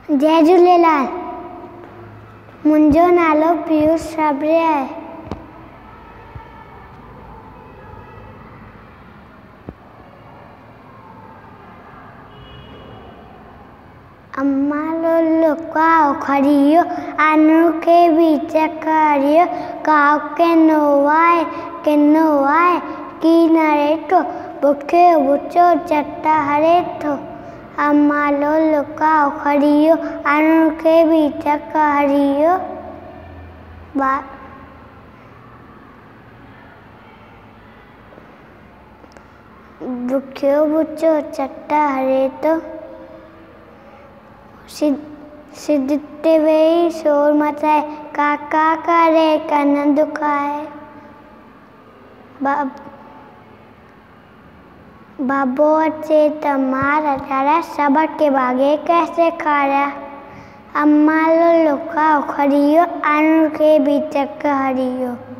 जय झूलेलाल। मुंहिंजो नालो पीयूष छबरिया आहे। अम्मा लोलो काओ खड़ियो आनू के बीच करियो काओ के नोवाए की नरे तो बुखे बुचो चट्टा हरे तो अम्मा लोलो काओ खड़ियो आनू के बीच करियो बुखे बुचो चट्टा हरे तो सिद्धते वे शोर मचाए काका करे कन दुखाए बाबो अचे त मार चारा सबक के बागे कैसे खाया अम्मा लोलो काओ खड़ियो आनू के बीच हरियो।